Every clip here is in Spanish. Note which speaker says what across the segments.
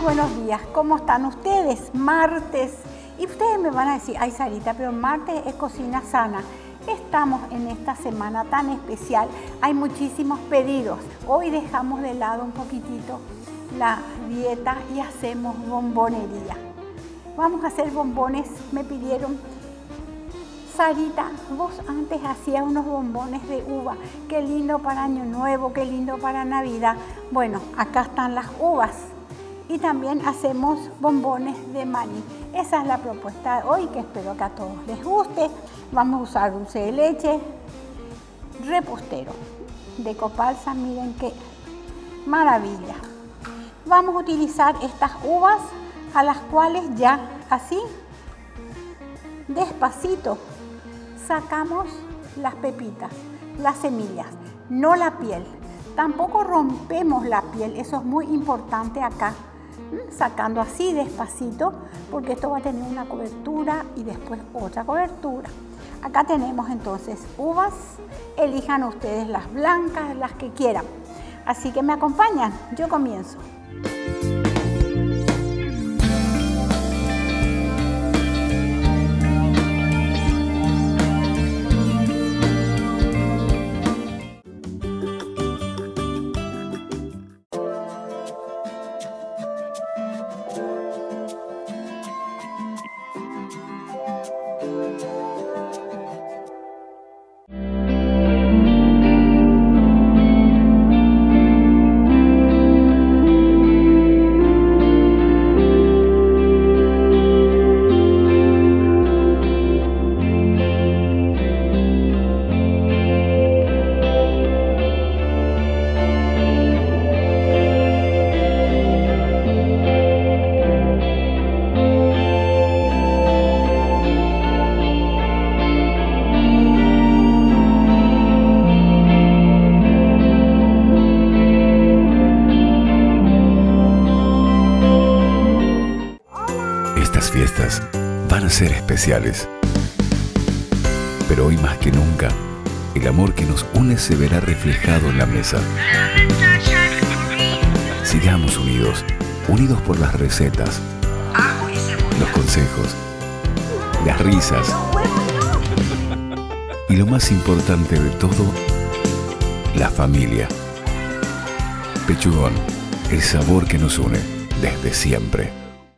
Speaker 1: buenos días. ¿Cómo están ustedes? Martes. Y ustedes me van a decir, ay Sarita, pero martes es cocina sana. Estamos en esta semana tan especial. Hay muchísimos pedidos. Hoy dejamos de lado un poquitito la dieta y hacemos bombonería. Vamos a hacer bombones. Me pidieron, Sarita, vos antes hacías unos bombones de uva. Qué lindo para Año Nuevo, qué lindo para Navidad. Bueno, acá están las uvas. Y también hacemos bombones de maní. Esa es la propuesta de hoy, que espero que a todos les guste. Vamos a usar dulce de leche, repostero de copalsa, miren qué maravilla. Vamos a utilizar estas uvas a las cuales ya así, despacito, sacamos las pepitas, las semillas, no la piel. Tampoco rompemos la piel, eso es muy importante acá. Sacando así despacito, porque esto va a tener una cobertura y después otra cobertura. Acá tenemos entonces uvas, elijan ustedes las blancas, las que quieran. Así que me acompañan, yo comienzo.
Speaker 2: Estas fiestas van a ser especiales, pero hoy más que nunca, el amor que nos une se verá reflejado en la mesa. Sigamos unidos, unidos por las recetas, los consejos, las risas y lo más importante de todo, la familia. Pechugón, el sabor que nos une desde siempre.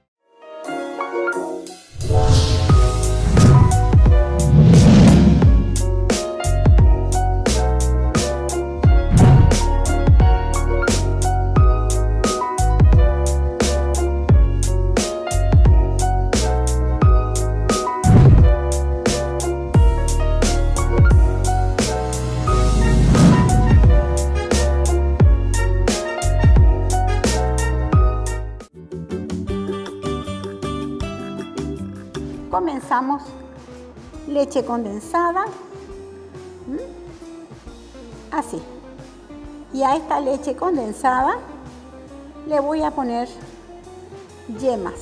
Speaker 1: Comenzamos leche condensada, así. Y a esta leche condensada le voy a poner yemas.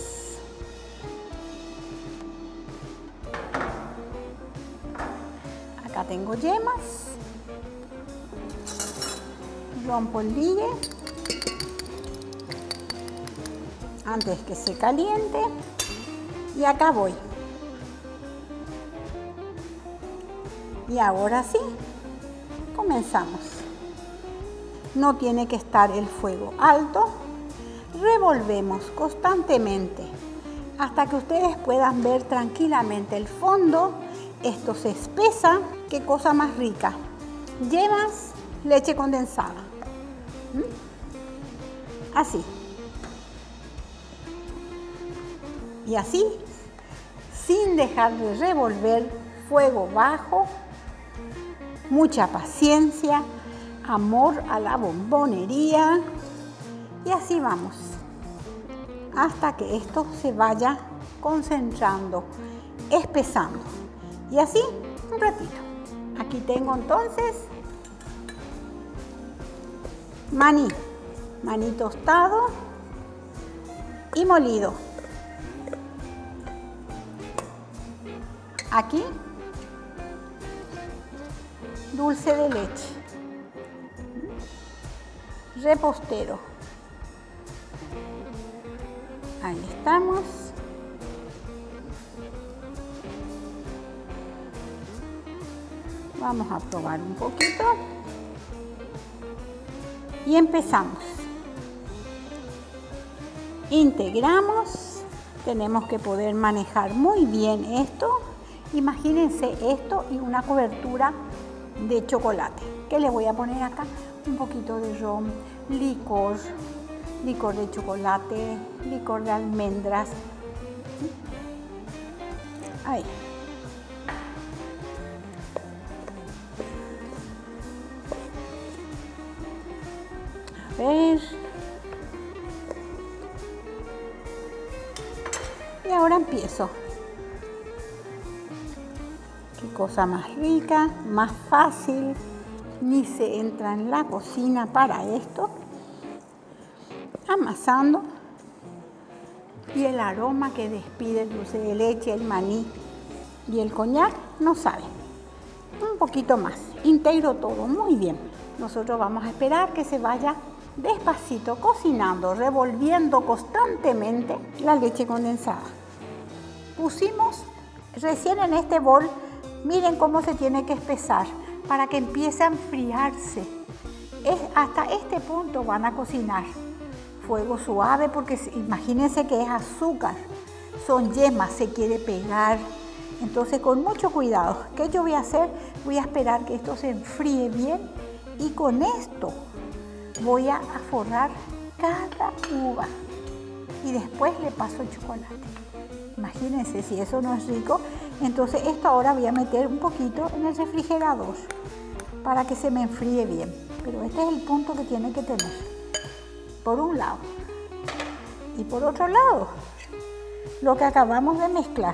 Speaker 1: Acá tengo yemas. Rompo el ligue antes que se caliente. Y acá voy. Y ahora sí, comenzamos. No tiene que estar el fuego alto. Revolvemos constantemente hasta que ustedes puedan ver tranquilamente el fondo. Esto se espesa. Qué cosa más rica. Yemas, leche condensada. Así. Y así, sin dejar de revolver, fuego bajo. Mucha paciencia, amor a la bombonería y así vamos hasta que esto se vaya concentrando, espesando y así un ratito. Aquí tengo entonces maní tostado y molido. Aquí dulce de leche, repostero, Ahí estamos. Vamos a probar un poquito. Y empezamos. Integramos. Tenemos que poder manejar muy bien esto. Imagínense esto y una cobertura de chocolate. ¿Qué le voy a poner acá? Un poquito de ron, licor de chocolate, licor de almendras. Ahí. A ver. Y ahora empiezo. Qué cosa más rica, más fácil. Ni se entra en la cocina para esto. Amasando. Y el aroma que despide el dulce de leche, el maní y el coñac, no sabe. Un poquito más. Integro todo muy bien. Nosotros vamos a esperar que se vaya despacito cocinando, revolviendo constantemente la leche condensada. Pusimos recién en este bol, miren cómo se tiene que espesar para que empiece a enfriarse. Hasta este punto van a cocinar. Fuego suave porque imagínense que es azúcar, son yemas, se quiere pegar. Entonces con mucho cuidado. ¿Qué yo voy a hacer? Voy a esperar que esto se enfríe bien y con esto voy a forrar cada uva y después le paso el chocolate. Imagínense si eso no es rico. Entonces esto ahora voy a meter un poquito en el refrigerador para que se me enfríe bien. Pero este es el punto que tiene que tener. Por un lado. Y por otro lado, lo que acabamos de mezclar.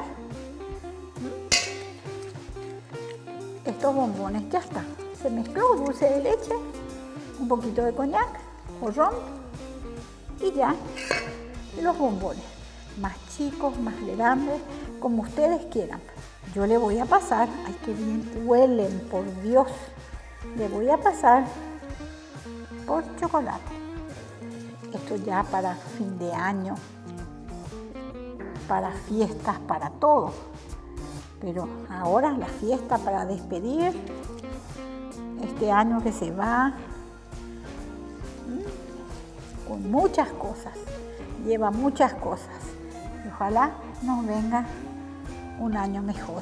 Speaker 1: Estos bombones ya están. Se mezcló dulce de leche, un poquito de coñac o ron y ya los bombones. Más chicos, más grandes, como ustedes quieran. Yo le voy a pasar, ay qué bien huelen, por Dios. Le voy a pasar por chocolate. Esto ya para fin de año, para fiestas, para todo. Pero ahora la fiesta para despedir este año que se va, con muchas cosas, lleva muchas cosas. Y ojalá nos venga un año mejor.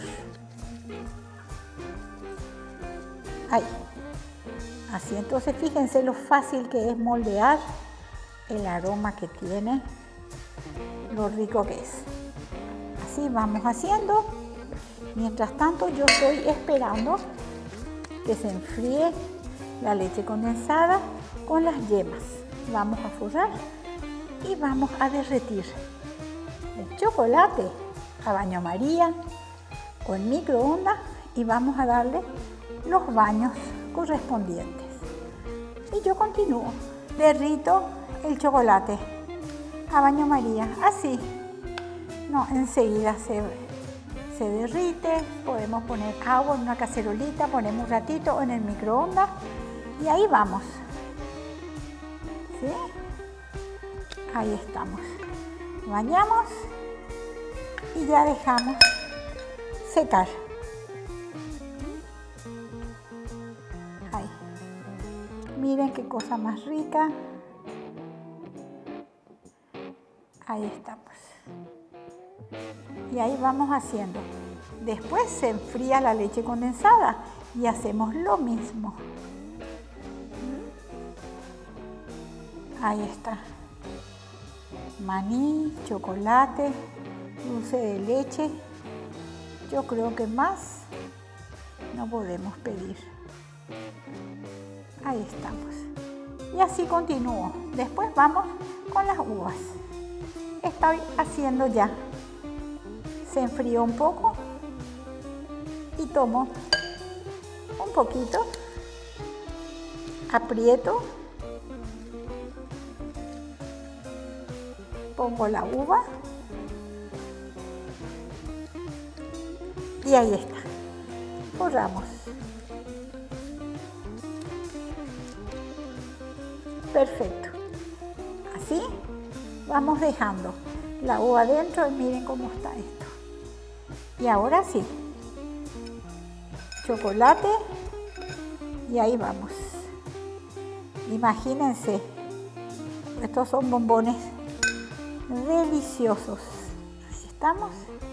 Speaker 1: Ahí. Así, entonces fíjense lo fácil que es moldear, el aroma que tiene, lo rico que es. Así vamos haciendo. Mientras tanto yo estoy esperando que se enfríe la leche condensada con las yemas. Vamos a forrar y vamos a derretir el chocolate a baño María con microondas y vamos a darle los baños correspondientes. Y yo continúo. Derrito el chocolate a baño María, así. No, enseguida se derrite. Podemos poner agua en una cacerolita, ponemos un ratito en el microondas y ahí vamos. ¿Sí? Ahí estamos. Bañamos y ya dejamos secar. Ahí. Miren qué cosa más rica. Ahí estamos. Y ahí vamos haciendo. Después se enfría la leche condensada y hacemos lo mismo. Ahí está. Maní, chocolate, dulce de leche. Yo creo que más no podemos pedir. Ahí estamos. Y así continúo. Después vamos con las uvas. Estoy haciendo ya. Se enfrió un poco y tomo un poquito, aprieto, pongo la uva y ahí está. Forramos. Perfecto. Así vamos dejando la uva adentro y miren cómo está esto. Y ahora sí, chocolate y ahí vamos. Imagínense, estos son bombones deliciosos. Ahí estamos.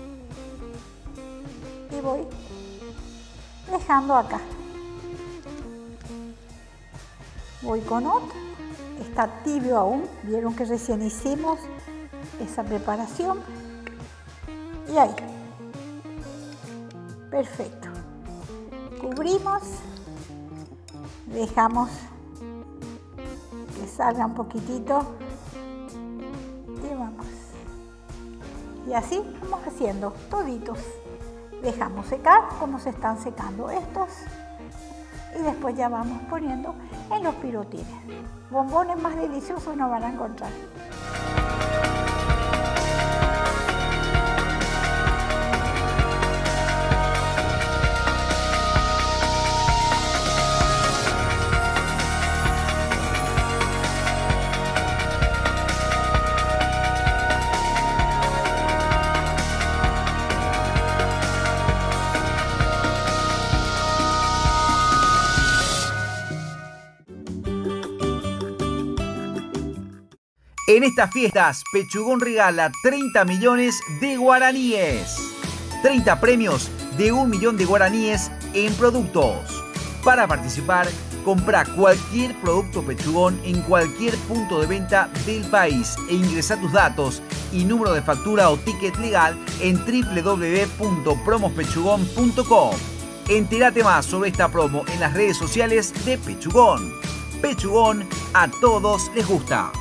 Speaker 1: Y voy dejando acá. Voy con otro. Está tibio aún. Vieron que recién hicimos esa preparación. Y ahí. Perfecto. Cubrimos. Dejamos que salga un poquitito. Y vamos. Y así vamos haciendo toditos. Dejamos secar como se están secando estos. Y después ya vamos poniendo en los pirotines. Bombones más deliciosos no van a encontrar.
Speaker 3: En estas fiestas, Pechugón regala 30 millones de guaraníes. 30 premios de 1 millón de guaraníes en productos. Para participar, compra cualquier producto Pechugón en cualquier punto de venta del país e ingresa tus datos y número de factura o ticket legal en www.promospechugón.com. Entérate más sobre esta promo en las redes sociales de Pechugón. Pechugón, a todos les gusta.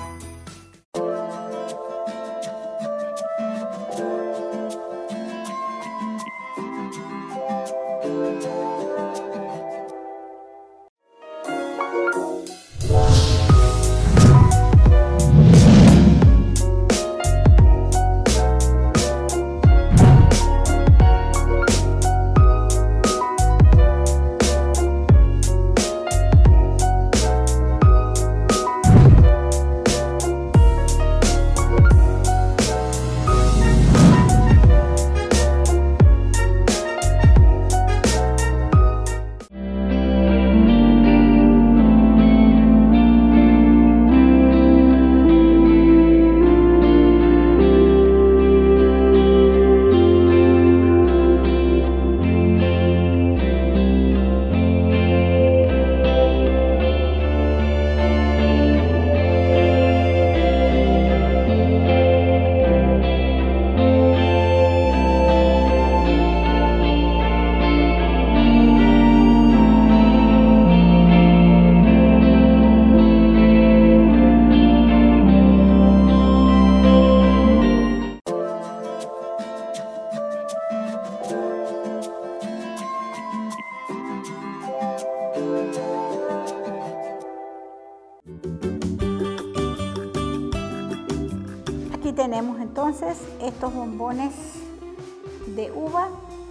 Speaker 1: Aquí tenemos entonces estos bombones de uva,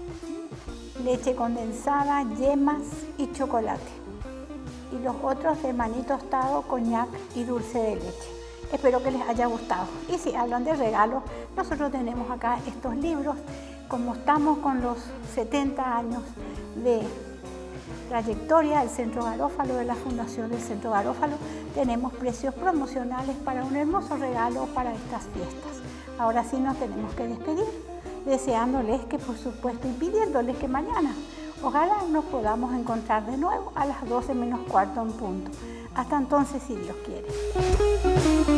Speaker 1: leche condensada, yemas y chocolate. Y los otros de maní tostado, coñac y dulce de leche. Espero que les haya gustado. Y si hablan de regalos, nosotros tenemos acá estos libros. Como estamos con los 70 años de trayectoria del Centro Garófalo, de la Fundación del Centro Garófalo, tenemos precios promocionales para un hermoso regalo para estas fiestas. Ahora sí nos tenemos que despedir, deseándoles que, por supuesto, y pidiéndoles que mañana, ojalá nos podamos encontrar de nuevo a las 12 menos cuarto en punto. Hasta entonces, si Dios quiere.